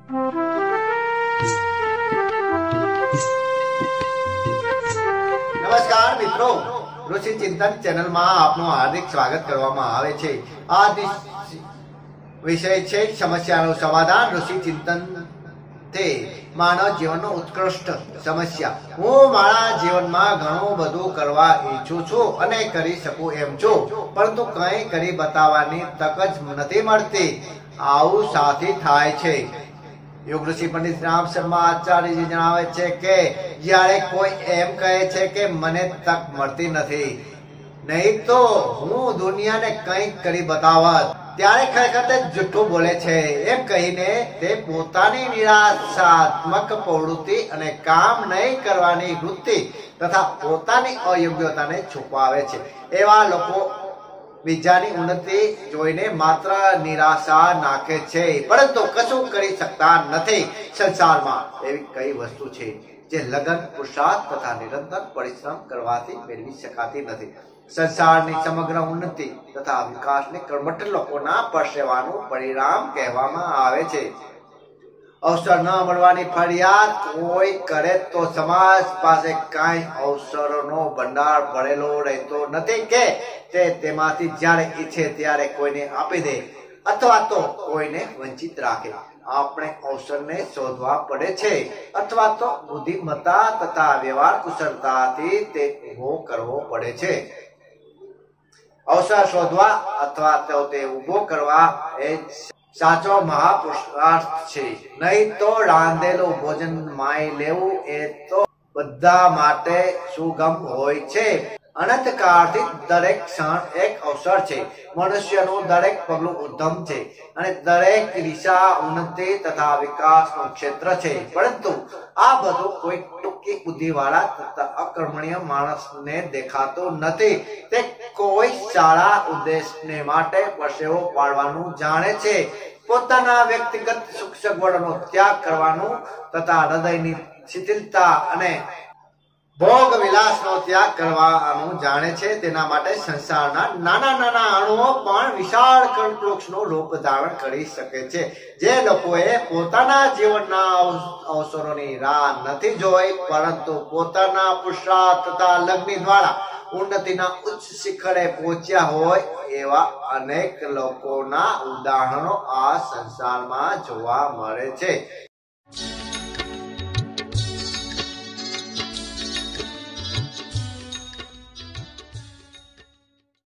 નમસ્કાર મિત્રો, ઋષિ ચિંતન ચેનલ માં આપનું હાર્દિક સ્વાગત કરવામાં આવે છે। આ વિષય છે સમસ્યાનું સમાધાન। ઋષિ ચિંતન તે માનવ જીવનનો ઉત્કૃષ્ટ સમસ્યા। હું મારા જીવનમાં ઘણું બધું કરવા ઈચ્છું છું અને કરી શકું એમ છું, પરંતુ કંઈ કરી બતાવવાની તક જ નથી મળતી। આવું સાથી થાય છે। યોગ ઋષિ પંડિત રામ શર્મા આચાર્યજી જણાવે છે કે જ્યારે કોઈ એમ કહે છે કે મને તક મળતી નથી, નહીં તો હું દુનિયાને કંઈક કરી બતાવત, ત્યારે ખરેખર તે જૂઠું બોલે છે। એમ કહીને તે પોતાની નિરાશાત્મક પ્રવૃત્તિ અને કામ નહીં કરવાની વૃત્તિ તથા પોતાની અયોગ્યતાને છુપાવે છે। એવા લોકો બીજાની ઉન્નતિ જોઈને માત્ર નિરાશા નાખે છે, પરંતુ કશું કરી શકતા નથી। સંસારમાં એવી કઈ વસ્તુ છે જે લગન, પુરુષાર્થ તથા નિરંતર પરિશ્રમ કરવાથી મેળવી શકાતી નથી। સંસારની સમગ્ર ઉન્નતિ તથા વિકાસને કર્મઠ લોકોના પરસેવાનું પરિણામ કહેવામાં આવે છે। અવસર ન મળવાની ફરિયાદ કોઈ કરે તો સમાજ પાસે કાંઈ અવસરોનો ભંડાર ભરેલો રહેતો નથી કે તે તેમાંથી જ્યારે ઈચ્છે ત્યારે કોઈને આપી દે અથવા તો કોઈને વંચિત રાખે। આપણે અવસરને શોધવા પડે છે અથવા તો બુદ્ધિમત્તા તથા વ્યવહાર કુશળતાથી તે ઉભો કરવો પડે છે। અવસર શોધવા અથવા તો તે ઉભો કરવા એ સાચો મહાપુરુષાર્થ છે। નહીં તો રાંધેલું ભોજન માય લેવું એ તો બધા માટે સુગમ હોય છે। અનંતકાળથી દરેક ક્ષણ એક અવસર છે। મનુષ્યનું દરેક પગલું ઉદ્યમ છે અને દરેક દિશા ઉન્નતિ તથા વિકાસનું ક્ષેત્ર છે, પરંતુ આ બધું કોઈ ટૂંકી બુદ્ધિવાળા તથા અકર્મણીય માણસને દેખાતું નથી। તે કોઈ સારા ઉદ્દેશને માટે પરસેવો પાડવાનું જાણે છે, પોતાના વ્યક્તિગત સુખ સગવડનો ત્યાગ કરવાનું તથા હૃદયની શિથિલતા અને ભોગ વિલાસનો ત્યાગ કરવાનું જાણે છે। તેના માટે સંસારના નાના નાના અણુઓ પણ વિશાળ કલ્પવૃક્ષનું રૂપ ધારણ કરી શકે છે। જે લોકોએ પોતાના જીવનના અવસરોની રાહ નથી જોઈ, પરંતુ પોતાના પુરુષાર્થ તથા લગ્ન દ્વારા ઉન્નતિના ઉચ્ચ શિખરે પહોંચ્યા હોય, એવા અનેક લોકોના ઉદાહરણો આ સંસારમાં જોવા મળે છે।